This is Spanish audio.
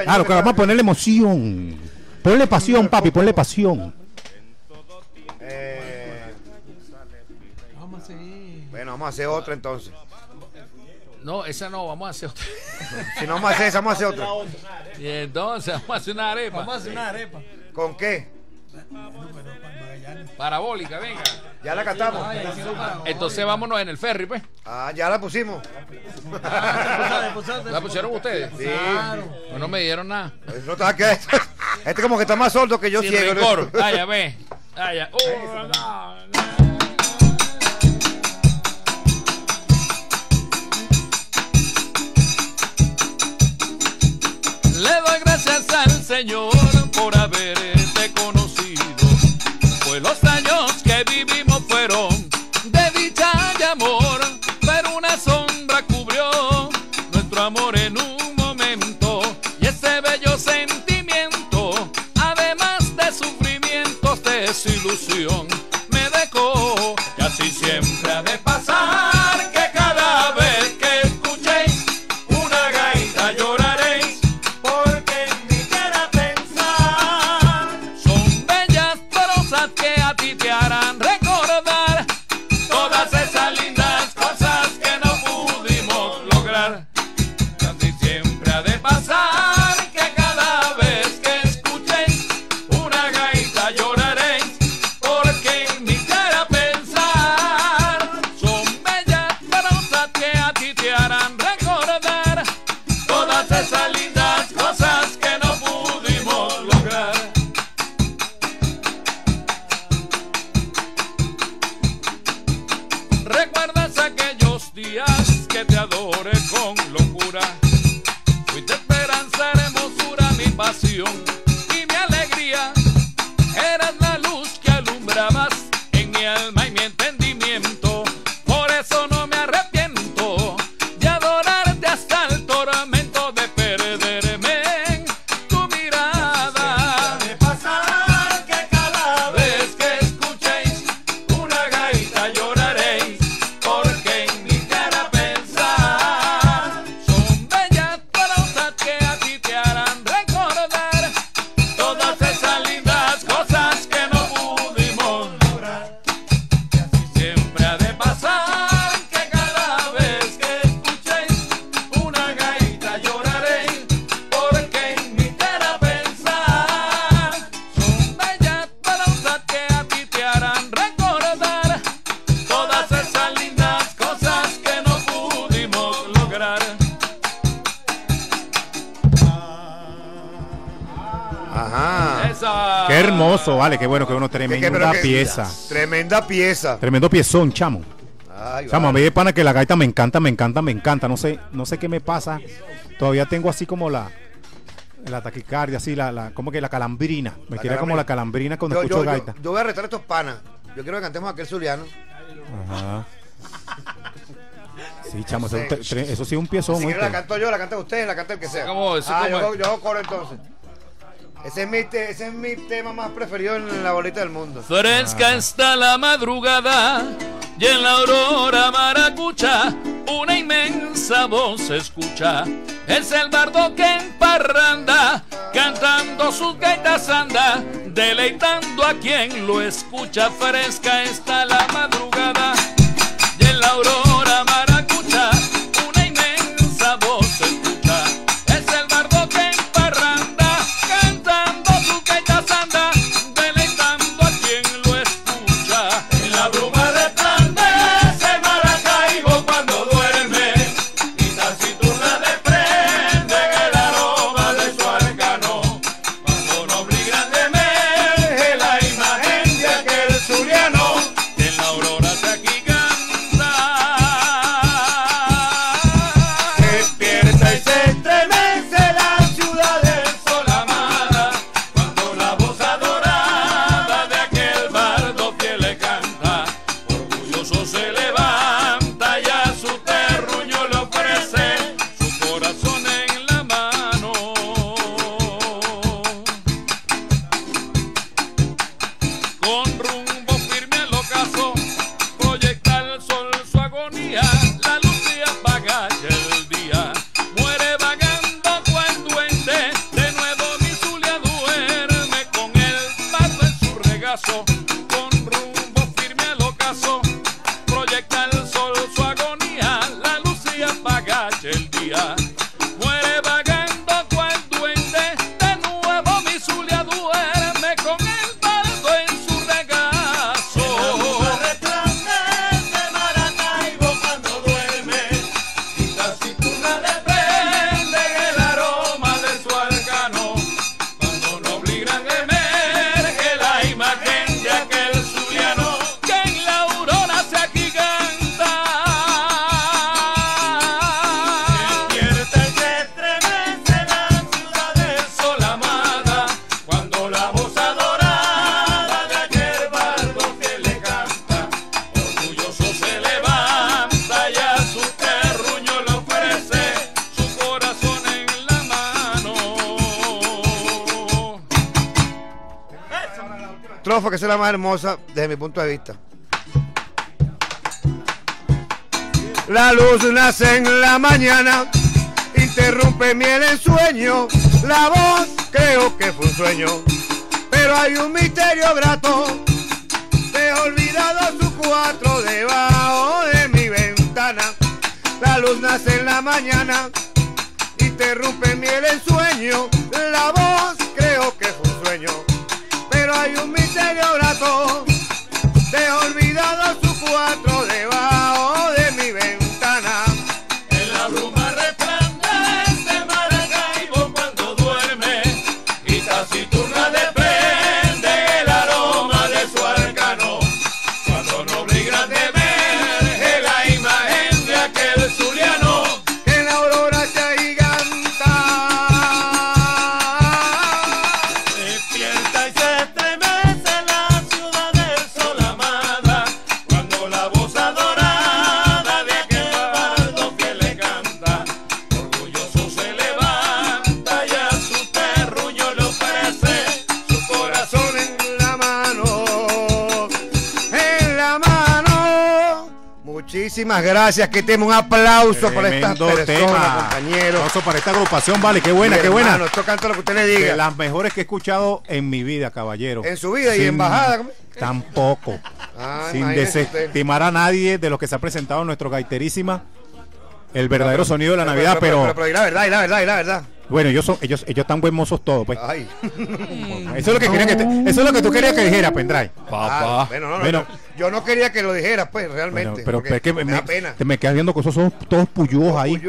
Claro, que vamos a ponerle emoción. Ponle pasión, papi, ponle pasión. Vamos a seguir. Bueno, vamos a hacer otra entonces. No, esa no, vamos a hacer otra. Si no vamos a hacer esa, vamos a hacer otra. Y entonces vamos a hacer una arepa. Vamos a hacer una arepa. ¿Con qué? Parabólica, venga. Ya la cantamos. Entonces vámonos en el ferry, pues. Ah, ya la pusimos. ¿La pusieron ustedes? Sí. Pues no me dieron nada. No te va a quedar. Este como que está más sordo que yo Sin ciego. rencor. Vaya, ve. Vaya. Le doy gracias al Señor por haberte conocido, pues los años que vivimos fueron de dicha y amor, pero una sombra cubrió nuestro amor en un momento, y ese bello sentimiento, además de sufrimientos, desilusión, me dejó. Y así siempre ha de pasar, que cada vez que escuchéis una gaita lloraréis, porque ni quiera pensar. Son bellas prosas que a ti te harán recordar todas esas lindas cosas que no pudimos lograr. Y así siempre ha de pasar, que cada vez que escuchéis una gaita lloraréis, porque ni quiera pensar. Son bellas prosas que a ti te harán recordar todas esas lindas cosas que no pudimos lograr. ¿Recuerdas aquellos días que te adoré con locura? Fuiste esperanza, hermosura, mi pasión y mi alegría. Eras la luz que alumbrabas en mi alma y mi entendimiento. Por eso no me arrepiento de adorarte hasta el tormento de perderme en tu mirada. De pasar, que cada vez que escuchéis una gaita lloraréis, porque ni quiera pensar. Son bellas prosas que a ti te harán recordar todas esas lindas cosas que no pudimos lograr. Y así siempre ha de pasar, que cada vez que escuchéis una gaita lloraréis, porque ni quiera pensar. Son bellas prosas que a ti te harán recordar todas esas lindas cosas que no pudimos lograr. Ajá. Esa. Qué hermoso, vale, qué bueno, que uno tremenda pieza. Tremenda pieza. Tremendo piezón, chamo. Ay, Chamo, a vale. mí de pana que la gaita me encanta, me encanta, me encanta. No sé qué me pasa. Todavía tengo así como la taquicardia, así como que la calambrina. Me La queda como calambrina. la calambrina cuando Yo, escucho yo, gaita. yo voy a retar a estos panas. Yo quiero que cantemos aquel zuliano. Ajá. Sí, chamo, Sí. eso sí es un piezón. Si quieren ¿oíste? la canto yo, la canta usted, la canta el que sea. ¿Cómo? ¿Eso Ah, cómo yo, es? yo hago coro entonces. Ese es mi tema más preferido en la bolita del mundo. Fresca está la madrugada y en la aurora maracucha una inmensa voz se escucha. Es el bardo que en parranda, cantando sus gaitas anda, deleitando a quien lo escucha. Fresca está la madrugada y en la aurora maracucha una inmensa voz se escucha. Es el bardo que en parranda, cantando sus gaitas anda, deleitando a quien lo escucha. En la bruma resplandece Maracaibo cuando duerme, y taciturna desprende el aroma de su arcano. Cuando noble y grande emerge la imagen de aquel zuliano, que en la aurora se aquí estrofa, que es la más hermosa desde mi punto de vista. La luz nace en la mañana, interrumpe mi el ensueño. La voz creo que fue un sueño, pero hay un misterio grato. He olvidado su cuatro debajo de mi ventana. La luz nace en la mañana, interrumpe mi el ensueño. La voz creo que fue un sueño, pero hay un misterio grato. He olvidado su cuatro debajo de mi ventana. En la bruma resplandece Maracaibo cuando duerme y taciturna desprende el aroma de su arcano. Cuando noble y grande emerge la imagen de aquel zuliano Que en la aurora se agiganta. despierta y se estremece la ciudad del sol amada cuando la voz adorada de aquel bardo fiel le canta. Orgulloso se levanta y a su terruño le ofrece su corazón. En la mano, en la mano. Muchísimas gracias, que tenemos un aplauso para estas Tremendo personas, tema. compañeros. Aplauso para esta agrupación, vale, qué buena, Mi qué buena. hermano, esto canta lo que usted le De diga. las mejores que he escuchado en mi vida, caballero. En su vida y Sin- en bajada. ¿cómo? Tampoco. Ah, Sin imagínese usted. desestimar a nadie de los que se ha presentado en nuestro gaiterísima. El verdadero sonido de la Navidad, pero y la verdad, y la verdad, y la verdad. bueno, ellos están buen mozos todos, pues. Ay. Eso es lo que quería eso es lo que tú querías que dijera, Pendrive. Ah, bueno, no, Bueno. yo no quería que lo dijeras, pues, realmente. Bueno, pero porque es que me da pena. te me quedas viendo que esos son todos puyúos ahí.